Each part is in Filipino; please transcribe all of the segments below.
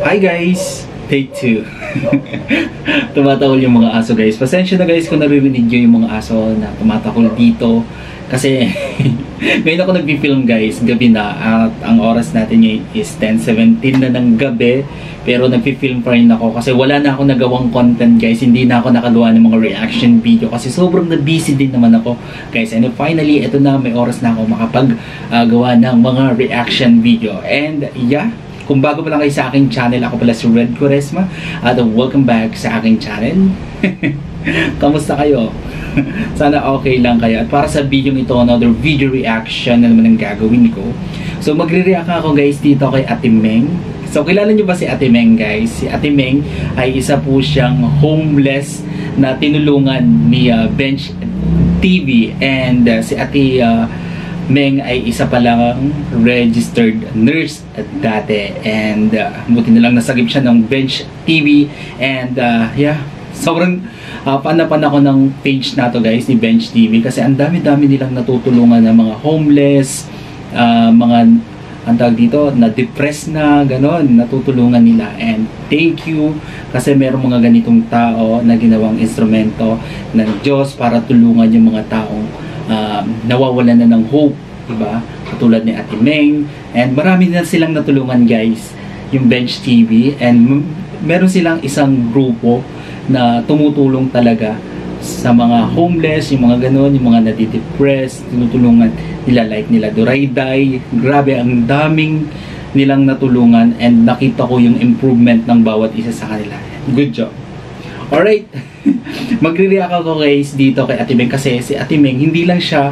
Hi guys! Take 2. Tumatahol yung mga aso guys. Pasensya na guys kung naririnig nyo yung mga aso na tumatahol dito. Kasi ngayon ako nag-film guys, gabi na. At ang oras natin ngayon is 10:17 na ng gabi. Pero nag-film pa rin ako kasi wala na ako nagawang content guys. Hindi na ako nakagawa ng mga reaction video kasi sobrang na-busy din naman ako guys. And finally, ito na, may oras na ako makapag-gawa ng mga reaction video. And yeah, kung bago pa lang kayo sa aking channel, ako pala si Red Quaresma at welcome back sa aking channel. Kamusta kayo? Sana okay lang kayo. At para sa video ito, another video reaction na naman ang gagawin ko. So magre-react ako guys dito kay Ate Meng. So kilala nyo ba si Ate Meng guys? Si Ate Meng ay isa po siyang homeless na tinulungan ni Bench TV. And si Ate Meng ay isa palang registered nurse dati, and buti na lang nasagip siya ng Bench TV. And yeah, sobrang fan ako ng page na to guys, ni Bench TV, kasi ang dami-dami nilang natutulungan ng mga homeless, mga ang tawag dito, na depressed na ganon, natutulungan nila. And thank you kasi merong mga ganitong tao na ginawang instrumento ng Diyos para tulungan yung mga taong nawawalan na ng hope, diba? Katulad ni Ate Meng. And marami na silang natulungan guys, yung Bench TV. And meron silang isang grupo na tumutulong talaga sa mga homeless, yung mga ganon, yung mga nadidepressed, tinutulungan nila, like nila Durayday. Grabe, ang daming nilang natulungan and nakita ko yung improvement ng bawat isa sa kanila. Good job. Alright, magre-react ako guys dito kay Ate Meng kasi si Ate Meng hindi lang siya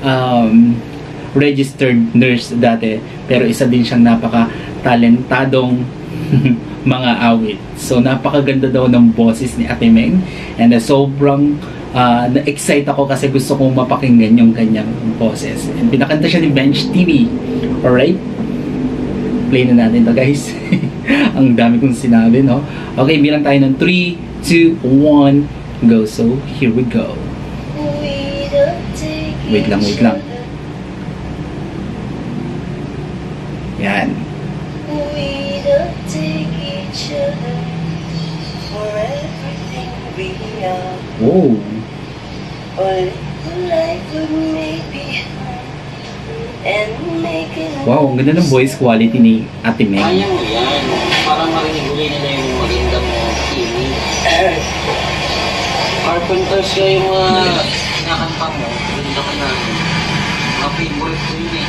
registered nurse dati, pero isa din siyang napaka-talentadong mga awit. So napakaganda daw ng boses ni Ate Meng, and sobrang na-excite ako kasi gusto kong mapakinggan yung kanyang boses. And pinakanta siya ni Bench TV. Alright, play na natin to guys. Ang dami kong sinabi, no? Okay, bilang tayo ng 3, 2, 1, go. So, here we go. Wait lang. Yan. We don't take each other for everything we are. Whoa. But life would maybe and make it. Wow, ang ganda ng voice quality ni Ate Meng. Kaya mo yan. Parang marinig-uli nila yung magandang TV. Carpenters ka yung mga kinakanta mo. Ganda ka na. Mga favorite ko yun eh.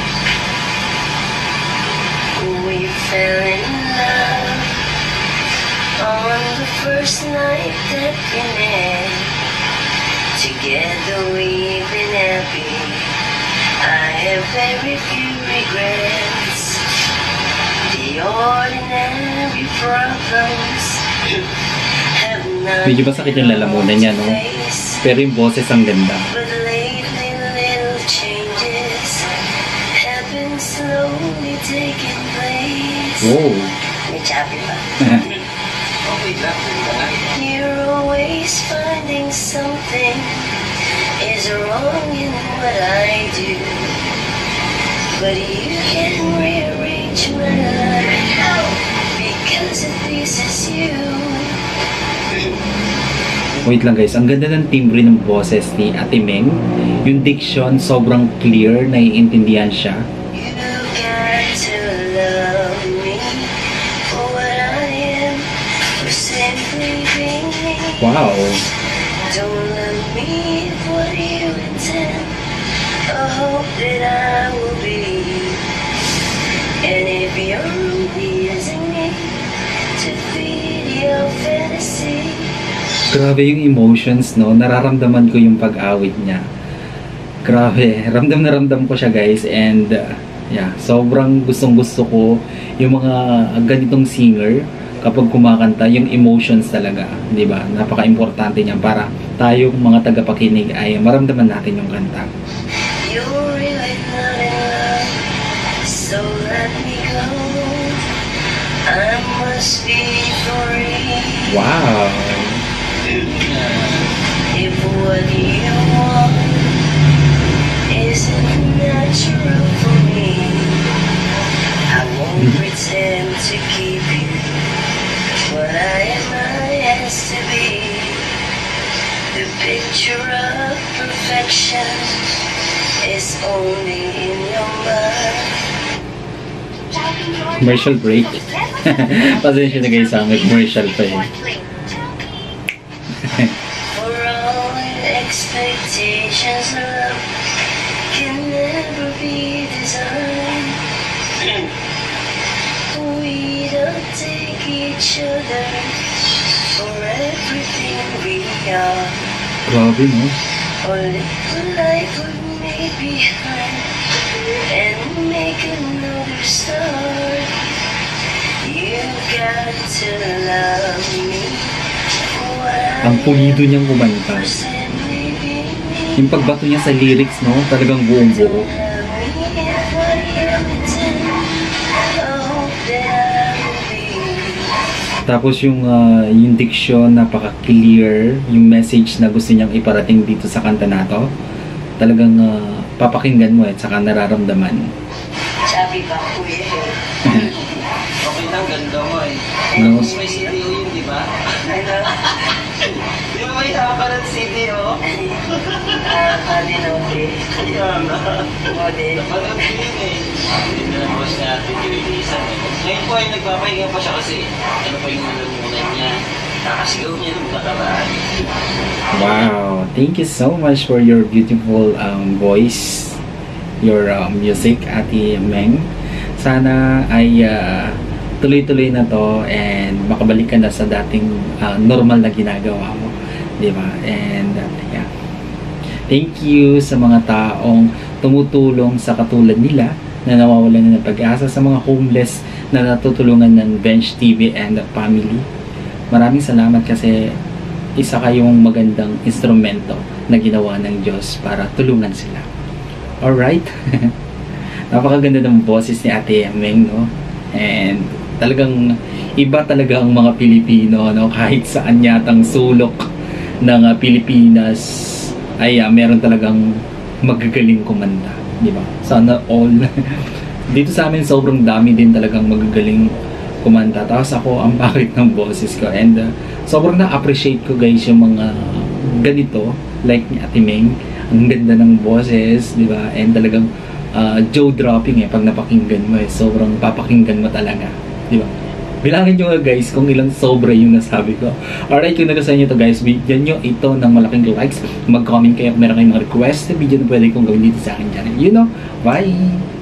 We fell in love on the first night that we met. Together we've been happy. I have very few regrets. The ordinary problems have not. Medyo masakit yung lalamunan niya, no? Pero yung boses ang ganda. But lately little changes have been slowly taking place. Whoa. May chapi pa. Okay lang. You're always finding something is wrong in what I do, but you can rearrange my life because it pleases you. Wait lang guys, ang ganda ng timbre ng boses ni Ate Meng. Yung diction sobrang clear, naiintindihan siya. You got to love me for what I am, for simply being me. Wow. Don't love me for what you intend. I hope that I will believe. And if you're only using me to feed your fantasy. Grabe yung emotions, no? Nararamdaman ko yung pag-awit niya. Grabe, ramdam na ramdam ko siya guys. And yeah, sobrang gustong-gusto ko yung mga ganitong singer kapag kumakanta, yung emotions talaga, di ba? Napaka-importante niya para tayong mga tagapakinig ay maramdaman natin yung kanta. You're really not in love, so let me go. I must be free. Wow! If what you want isn't natural for me, I won't pretend to keep you It's only in your mind. Commercial break. Pasensya na guys sa may commercial pa eh. For all your expectations of love can never be designed. We don't take each other for everything we are. Grabe no? Or live a life we made behind and make another start. You got to love me for what Ang pulido niyang kumanta. I said maybe me. Yung pagbato niya sa lyrics no, talagang buong buo. Love me for you pretend. I hope that I will be. Tapos yung diction, napaka-clear, yung message na gusto niyang iparating dito sa kanta na to. Talagang papakinggan mo at saka nararamdaman. Sabi ba, kuya? Okay lang, ganda mo eh. No? Tapos may CDO yun, di ba? Ano? Di ba may hapa ng CDO? Adinoke. Kaya na. Model. Napanood ko yun eh. Hindi na naman siya natin kinilisan eh. Ngayon po ay nagpapahinga pa siya kasi ano pa yung nalamunan niya. Nakasigaw niya nung nakaraan. Wow! Thank you so much for your beautiful voice, your music, Ate Meng. Sana ay tuloy-tuloy na to and makabalik ka na sa dating normal na ginagawa mo. Diba? And yeah. Thank you sa mga taong tumutulong sa katulad nila na nawawalan na ng pag-asa, sa mga homeless na natutulungan ng Bench TV and the family. Maraming salamat kasi isa kayong magandang instrumento na ginawa ng Diyos para tulungan sila. Alright? Napakaganda ng boses ni Ate Meng, no? And talagang iba talaga ang mga Pilipino, no? Kahit saan yatang sulok ng Pilipinas ay meron talagang magagaling kumanta, di ba? Sana all. Dito sa amin sobrang dami din talagang magagaling kumanta. Tapos ako ang bakit ng boses ko. And sobrang na-appreciate ko guys yung mga ganito like ni Ate Meng. Ang ganda ng boses, di ba? And talagang jaw-dropping pag napakinggan mo sobrang papakinggan mo talaga, di ba? Bilangin nyo nga guys kung ilang sobra yung nasabi ko. Alright, kung nagustuhan nyo to guys, bigyan nyo ito ng malaking likes. Mag-comment kayo kung meron kayong mga request sa video na pwede kong gawin dito sa akin channel. You know, bye!